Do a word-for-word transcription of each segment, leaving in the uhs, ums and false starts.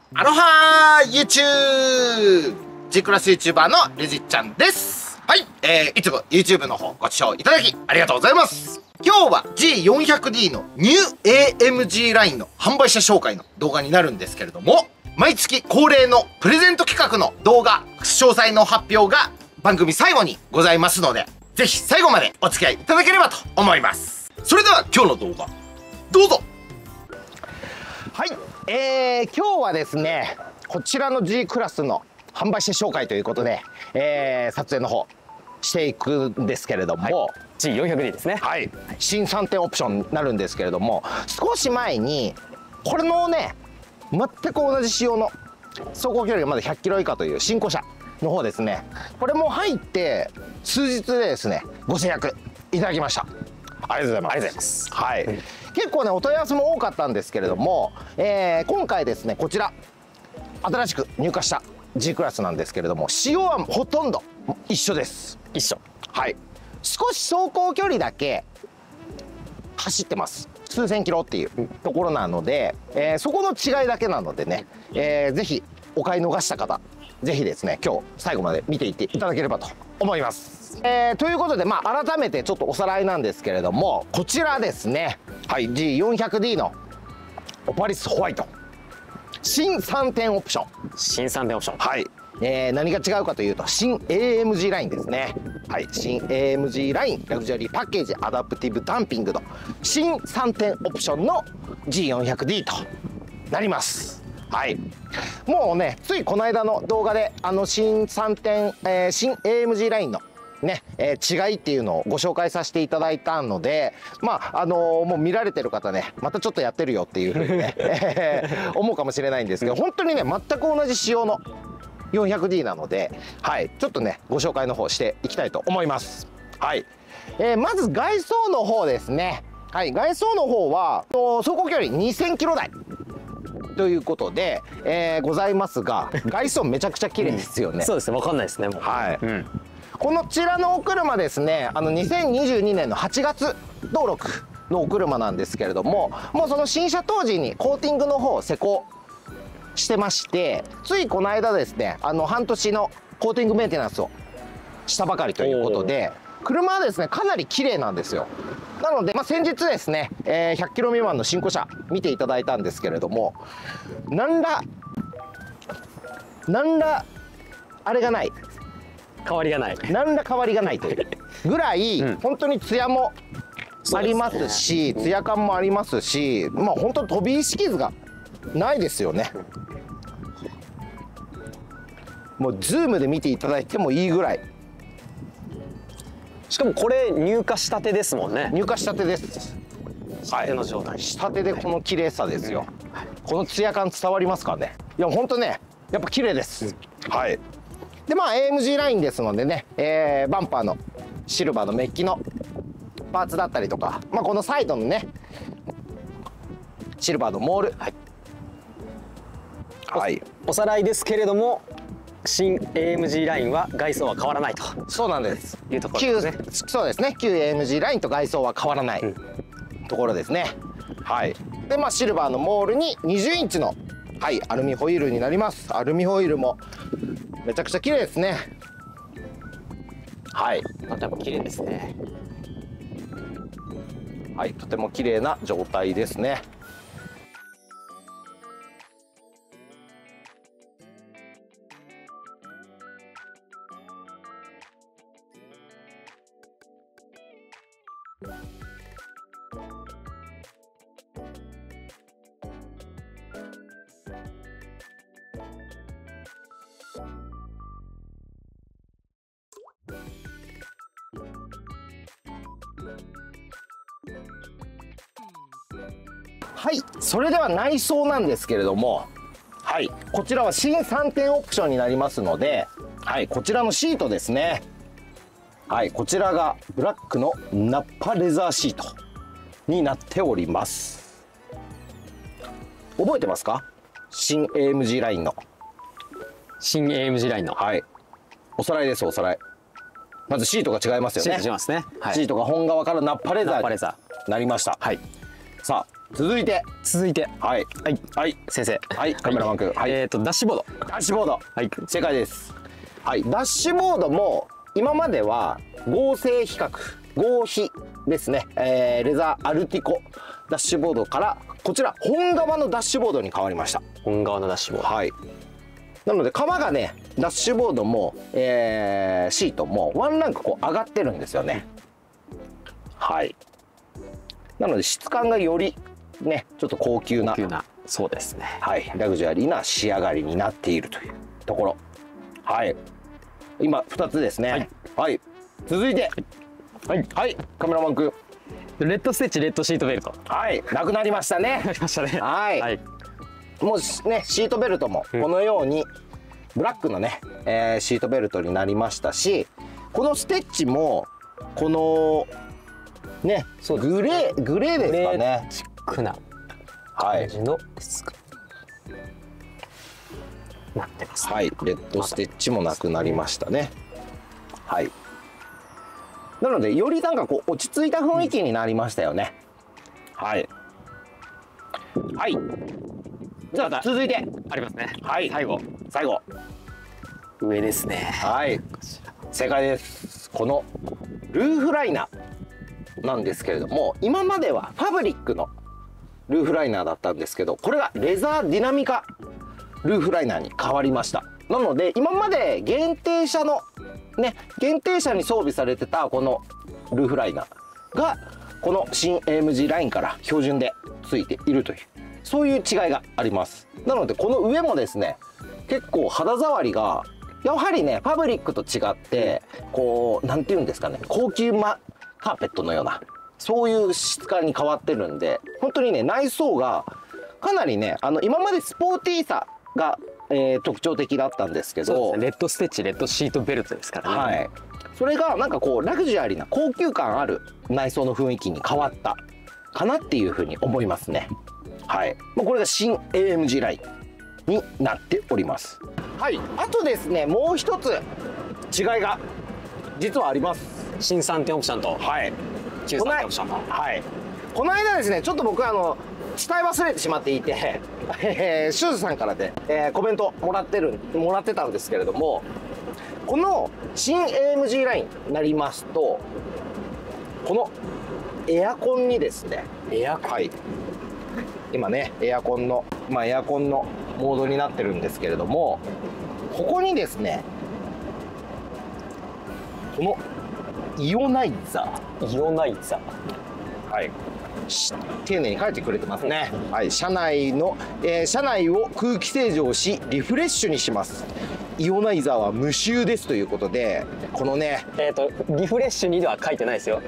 アロハー YouTube! G クラス YouTuber のレジちゃんです。はい、えー、いつも YouTube の方ご視聴いただきありがとうございます。今日は ジーよんひゃくディー のニュー エーエムジー ラインの販売者紹介の動画になるんですけれども、毎月恒例のプレゼント企画の動画、詳細の発表が番組最後にございますので、ぜひ最後までお付き合いいただければと思います。それでは今日の動画、どうぞ。はい、えー、今日はですね、こちらの G クラスの販売者紹介ということで、えー、撮影の方していくんですけれども、はい、 ジーよんひゃくディー ですね。はい、 新さんてんオプションになるんですけれども、少し前にこれのね、全く同じ仕様の走行距離がまだひゃっキロ以下という新古車の方ですね、これも入って数日でですねご制約いただきました。ありがとうございます。ありがとうございます。はい、うん、結構ねお問い合わせも多かったんですけれども、えー、今回ですねこちら新しく入荷した G クラスなんですけれども、仕様はほとんど一緒です。 一緒。 はい、少し走行距離だけ走ってます。数千キロっていうところなので、えー、そこの違いだけなのでね、えー、ぜひお買い逃した方、ぜひですね今日最後まで見ていっていただければと思います。えー、ということで、まあ、改めてちょっとおさらいなんですけれども、こちらですね、はい、ジーよんひゃくディー のオパリスホワイト新さんてんオプション。 新さんてんオプション。 はい、えー、何が違うかというと新 エーエムジー ラインですね。はい、新 エーエムジー ラインラグジュアリーパッケージアダプティブダンピングの新さんてんオプションの ジーよんひゃくディー となります。はい、もうねついこの間の動画であの新さんてん、えー、新 エーエムジー ラインのね、えー、違いっていうのをご紹介させていただいたので、まああのー、もう見られてる方ね、またちょっとやってるよっていうふうにね思うかもしれないんですけど、本当にね全く同じ仕様の よんひゃくディー なので、はい、ちょっとねご紹介の方していきたいと思います。はい、えー、まず外装の方ですね。はい、外装の方は走行距離にせんキロ台ということで、えー、ございますが、外装めちゃくちゃ綺麗ですよね。 そうですね、わかんないですねもう。はい、うん、 このちらのお車ですね、あのにせんにじゅうにねんのはちがつ登録のお車なんですけれども、もうその新車当時にコーティングの方を施工してまして、ついこの間ですねあの半年のコーティングメンテナンスをしたばかりということで、車はですねかなり綺麗なんですよ。なので、まあ、先日ですね、えー、ひゃっキロ未満の新古車見ていただいたんですけれども、なんらなんらあれがない、 変わりがない、 何ら変わりがないというぐらい、うん、本当にツヤもありますし、ツヤ感もありますし、まあ本当飛び石傷がないですよね。もうズームで見ていただいてもいいぐらい。 しかもこれ入荷したてですもんね。 入荷したてです。 したての状態、 したてでこの綺麗さですよ。このツヤ感伝わりますかね。いや本当ねやっぱ綺麗です。うん、はい。でまあ エーエムジー ラインですのでね、えー、バンパーのシルバーのメッキのパーツだったりとか、まあ、このサイドのねシルバーのモール、はい、はい、 おさらいですけれども、新 エーエムジー ラインは外装は変わらないと。 そうなんです。 いうところですね。 そうですね、旧 エーエムジー ラインと外装は変わらない、うん、ところですね。はい。でまあシルバーのモールににじゅうインチの、はい、アルミホイールになります。アルミホイールもめちゃくちゃ綺麗ですね。はい、 とても綺麗ですね。 はい、とても綺麗な状態ですね。はい、それでは内装なんですけれども、はい、こちらは新さんてんオプションになりますので、はい、こちらのシートですね。はい、こちらがブラックのナッパレザーシートになっております。覚えてますか？新 エーエムジー ラインの新 エーエムジー ラインの、 はい、おさらいです。おさらい。まずシートが違いますよね。 シート違いますね。 はい、シートが本革からナッパレザーになりました。はい、さあ続いて続いて、 はいはいはい先生、 はいカメラマン君、はい、 えっとダッシュボード。 ダッシュボード、 はい、 正解です。はい、ダッシュボードも今までは合成比較合皮ですね、えー、レザーアルティコダッシュボードからこちら本革のダッシュボードに変わりました。 本革のダッシュボード。 はい。なので革がねダッシュボードも、えー、シートもワンランクこう上がってるんですよね。はい。なので質感がよりねちょっと高級な、 高級な、そうですね。 はい、ラグジュアリーな仕上がりになっているというところ。はい。今ふたつですね。はい。はい、続いて、はいはい、カメラマン君。 レッドステッチレッドシートベルト。 はい、なくなりましたね。 なりましたね。 はい。はい、もうねシートベルトもこのようにブラックのね、えー、シートベルトになりましたし、このステッチもこのねグレーグレーですかね。 チックな感じの質感なってます、ね。 はい、レッドステッチもなくなりましたね。はい。なのでよりなんかこう落ち着いた雰囲気になりましたよね。はい。はい。じゃあ続いてありますね。 はい。最後最後上ですね。 はい。正解です。このルーフライナーなんですけれども、今まではファブリックのルーフライナーだったんですけど、これがレザーディナミカルーフライナーに変わりました。なので今まで限定車のね限定車に装備されてたこのルーフライナーがこの新 エーエムジー ラインから標準でついているというそういう違いがあります。なのでこの上もですね結構肌触りがやはりねファブリックと違ってこうなんていうんですかね高級マカーペットのようなそういう質感に変わってるんで、本当にね内装がかなりねあの今までスポーティーさが、えー、特徴的だったんですけど、 レッドステッチレッドシートベルトですからね。 はい、それがなんかこうラグジュアリーな高級感ある内装の雰囲気に変わったかなっていうふうに思いますね。はい、まあ、これが新 エーエムジー ラインになっております。はい、あとですねもう一つ違いが実はあります。 新さんてんオプションと、 はい、 旧さんてんオプションの、 はい、この間ですねちょっと僕あの伝え忘れてしまっていて、えー、シューズさんからで、えー、コメントもらってるもらってたんですけれども、この新 エーエムジー ラインになりますとこのエアコンにですねエアコン、 はい、今ねエアコンのまあエアコンのモードになってるんですけれども、ここにですねこのイオナイザーイオナイザー、はい、丁寧に書いてくれてますね。はい、車内の、えー、車内を空気清浄しリフレッシュにします。イオナイザーは無臭ですということで、このねえっとリフレッシュにでは書いてないですよ。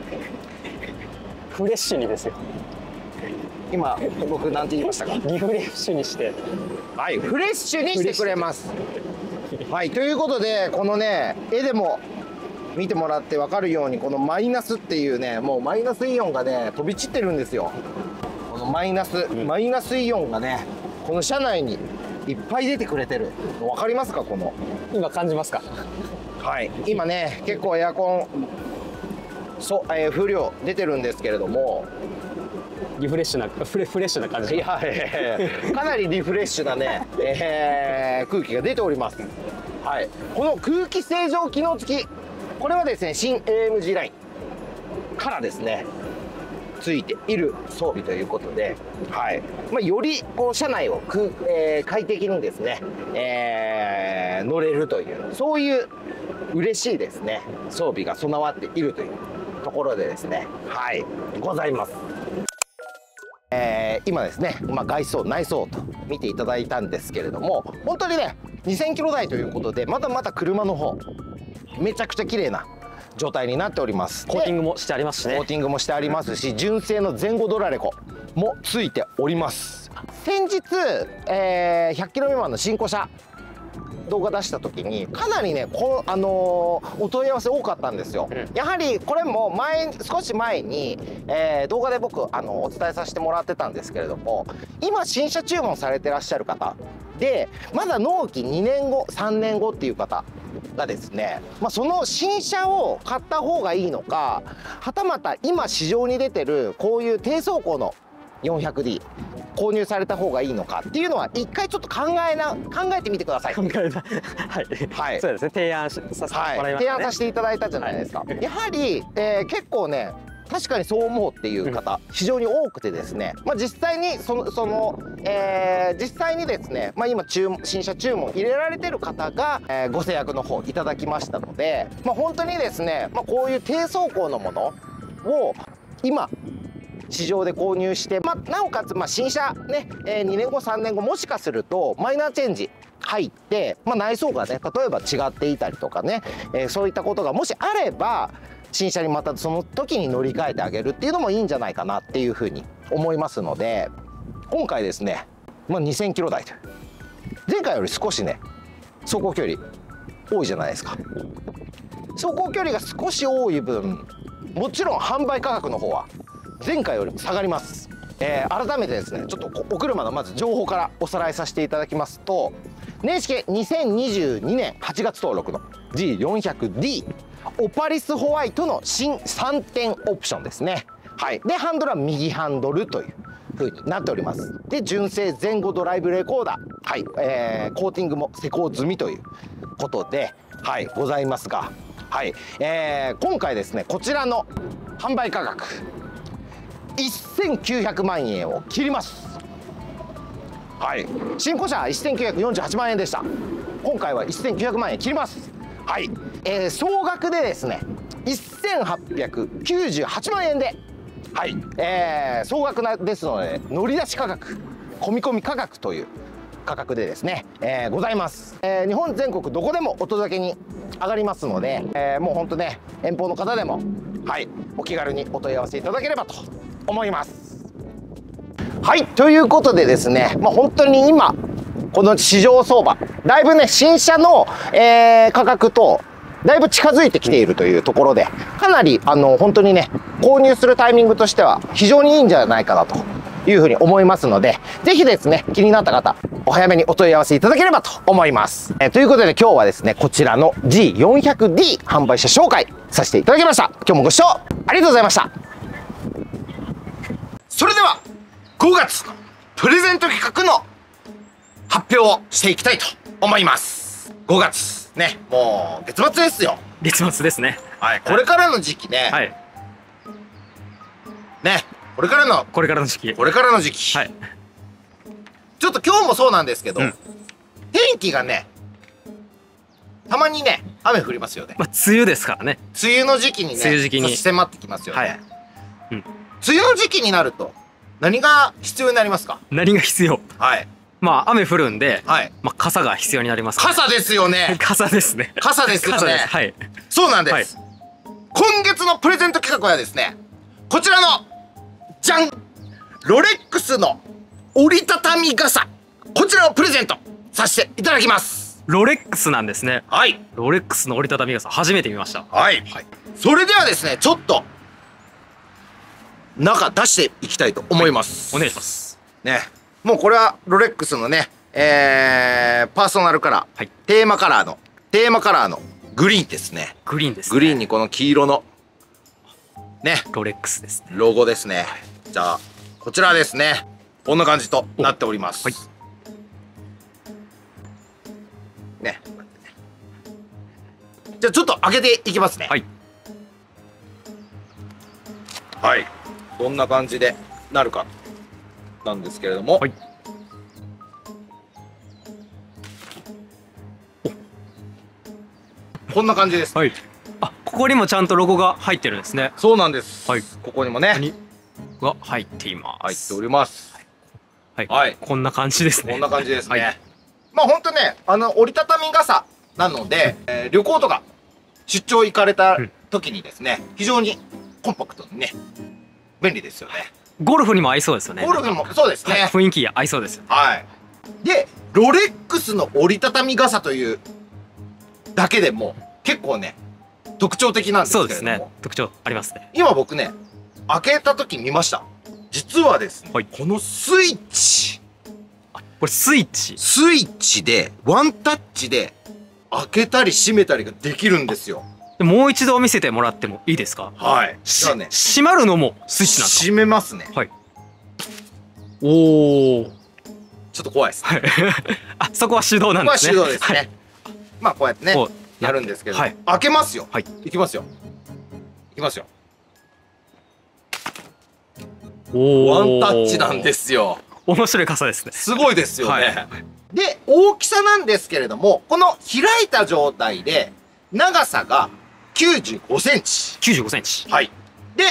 フレッシュにですよ。 今僕なんて言いましたか？ リフレッシュにして、 はい、フレッシュにしてくれます。はい、ということでこのね絵でも見てもらって分かるようにこのマイナスっていうねもうマイナスイオンがね飛び散ってるんですよ。このマイナス、うん、マイナスイオンがねこの車内にいっぱい出てくれてるの分かりますか？この今感じますか？ はい、今ね結構エアコンそう、えー、風量出てるんですけれども、 リフレッシュなフレフレッシュな感じ。 いやいやかなりリフレッシュなね、えー、空気が出ております。はい、この空気清浄機能付き、これはですね新 エーエムジー ラインからですねついている装備ということで、はいまあ、よりこう車内を空、えー、快適にですね、えー、乗れるというそういう嬉しいですね装備が備わっているというところでですねはいございます。えー、今ですね、まあ、外装内装と見ていただいたんですけれども、本当にねにせんキロ台ということでまだまだ車の方めちゃくちゃ綺麗な状態になっております。 コーティングもしてありますしね。 コーティングもしてありますし、純正の前後ドラレコもついております。先日、えー、ひゃっキロ未満の新古車動画出した時にかなりねこ、あのー、お問い合わせ多かったんですよ、うん、やはりこれも前少し前に、えー、動画で僕あのお伝えさせてもらってたんですけれども、今新車注文されてらっしゃる方でまだ納期にねんごさんねんごっていう方がですね、まあ、その新車を買った方がいいのか、はたまた今市場に出てるこういう低走行のよんひゃくディー 購入された方がいいのかっていうのは一回ちょっと考えな考えてみてください。 考えなはい、はい、そうですね、提案しさせてもらいましたね、 はい、提案させていただいたじゃないですか、はい、やはり、えー、結構ね確かにそう思うっていう方、うん、非常に多くてですね、まあ、実際にその、そのえー、実際にですね、まあ、今注新車注文入れられてる方が、えー、ご制約の方いただきましたので、まあ、本当にですね、まあ、こういう低走行のものを今市場で購入して、まあ、なおかつまあ新車ね、えー、にねんごさんねんごもしかするとマイナーチェンジ入って、まあ、内装がね例えば違っていたりとかね、えー、そういったことがもしあれば新車にまたその時に乗り換えてあげるっていうのもいいんじゃないかなっていうふうに思いますので、今回ですね、まあ、にせんキロ台と前回より少しね走行距離多いじゃないですか。走行距離が少し多い分もちろん販売価格の方は前回よりも下がります。えー、改めてですねちょっとお車のまず情報からおさらいさせていただきますと、年式にせんにじゅうにねんはちがつ登録の ジーよんひゃくディー オパリスホワイトの新さんてんオプションですね。はい、でハンドルは右ハンドルという風になっております。で純正前後ドライブレコーダー、はい、えー、コーティングも施工済みということで、はい、ございますが、はい、えー、今回ですねこちらの販売価格せんきゅうひゃくまんえんを切ります。はい、新古車せんきゅうひゃくよんじゅうはちまんえんでした。今回はせんきゅうひゃくまんえん切ります。はい、えー、総額でですねせんはっぴゃくきゅうじゅうはちまんえんで、はい、えー、総額なですので乗り出し価格込み込み価格という価格でですね、えー、ございます。えー、日本全国どこでもお届けに上がりますので、えー、もう本当ね遠方の方でも、はい、お気軽にお問い合わせいただければと思います。はい、ということでですね、まあ、本当に今この市場相場だいぶね新車の、えー、価格とだいぶ近づいてきているというところで、かなりあの本当にね購入するタイミングとしては非常にいいんじゃないかなというふうに思いますので、ぜひですね気になった方お早めにお問い合わせいただければと思います。えー、ということで今日はですねこちらの ジーよんひゃくディー 販売車紹介させていただきました。今日もご視聴ありがとうございました。それではごがつのプレゼント企画の発表をしていきたいと思います。ごがつね、もう月末ですよ。 月末ですね。 はい、これからの時期ね、はい、ね、これからのこれからの時期これからの時期、はい、ちょっと今日もそうなんですけど、うん、天気がねたまにね雨降りますよね。 まあ梅雨ですからね。 梅雨の時期にね梅雨時期に迫ってきますよね。はい、 うん、 梅雨の時期になると何が必要になりますか？ 何が必要？はい。まあ雨降るんで、はい、まあ傘が必要になります、ね。 傘ですよね。 傘ですね。 傘ですよね。 はい。 そうなんです、はい。今月のプレゼント企画はですね、こちらのじゃん、ロレックスの折りたたみ傘、こちらをプレゼントさせていただきます。 ロレックスなんですね。 はい。 ロレックスの折りたたみ傘初めて見ました。 はい。はい、それではですね、ちょっと中出していきたいと思います。 はい、お願いします。 ね。もうこれはロレックスのね、えー、パーソナルカラー、はい、テーマカラーのテーマカラーのグリーンですね。 グリーンですね。 グリーンにこの黄色のねロレックスですね。 ロゴですね。じゃあこちらですね。こんな感じとなっております。はい。ね。じゃあちょっと開けていきますね。 はい。 はい。どんな感じでなるかなんですけれども。はい。こんな感じです。 はい。あ、ここにもちゃんとロゴが入ってるんですね。 そうなんです。はい。ここにもね。 が入っています。 入っております。 はい。はい。こんな感じですね。 こんな感じですね。まあ本当ね、あの折りたたみ傘なので、えー、旅行とか出張行かれた時にですね、非常にコンパクトにね、便利ですよね。 ゴルフにも合いそうですよね。 ゴルフにもそうですね。 雰囲気合いそうですよ。 はい。で、ロレックスの折りたたみ傘というだけでも結構ね特徴的なんですけれども。そうですね。特徴ありますね。今僕ね開けた時見ました。実はですね、はい、このスイッチ、これスイッチスイッチでワンタッチで開けたり閉めたりができるんですよ。 もう一度見せてもらってもいいですか？ はい。じゃあね、 閉まるのもスイッチなんですか？ 閉めますね。 はい。 おお。 ちょっと怖いですね。 あ、そこは手動なんですね。 ここは手動ですね。まあこうやってねこうやるんですけど、 はい、 開けますよ。 はい、 いきますよ。いきますよ。 おお。 ワンタッチなんですよ。 面白い傘ですね。 すごいですよね。 はい、 で、大きさなんですけれども、この開いた状態で長さがきゅうじゅうごセンチ。 きゅうじゅうごセンチ。 はい。で、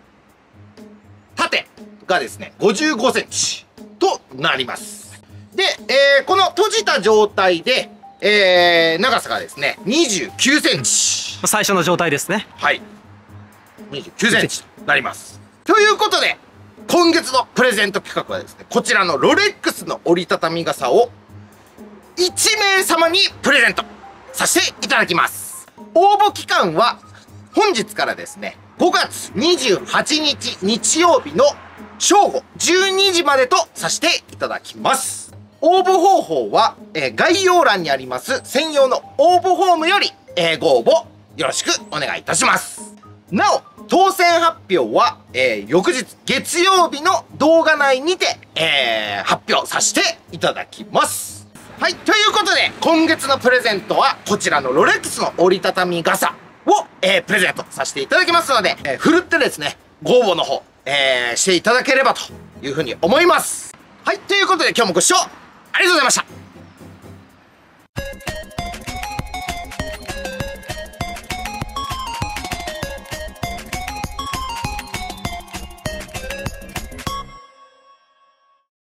縦がですね、ごじゅうごセンチとなります。で、えー、この閉じた状態で、えー、長さがですね、にじゅうきゅうセンチ。 最初の状態ですね。 はい。にじゅうきゅうセンチとなります。ということで、今月のプレゼント企画はですね、こちらのロレックスの折りたたみ傘をいちめいさまにプレゼントさせていただきます。応募期間は本日からですね、ごがつにじゅうはちにち日曜日の正午じゅうにじまでとさせていただきます。応募方法は、えー、概要欄にあります専用の応募フォームより、えー、ご応募よろしくお願いいたします。なお、当選発表は、えー、翌日月曜日の動画内にて、えー、発表させていただきます。はい、ということで今月のプレゼントはこちらのロレックスの折りたたみ傘を、えー、プレゼントさせていただきますので、えー、ふるってですね、ご応募の方、えー、していただければというふうに思います。はい、ということで今日もご視聴ありがとうございました。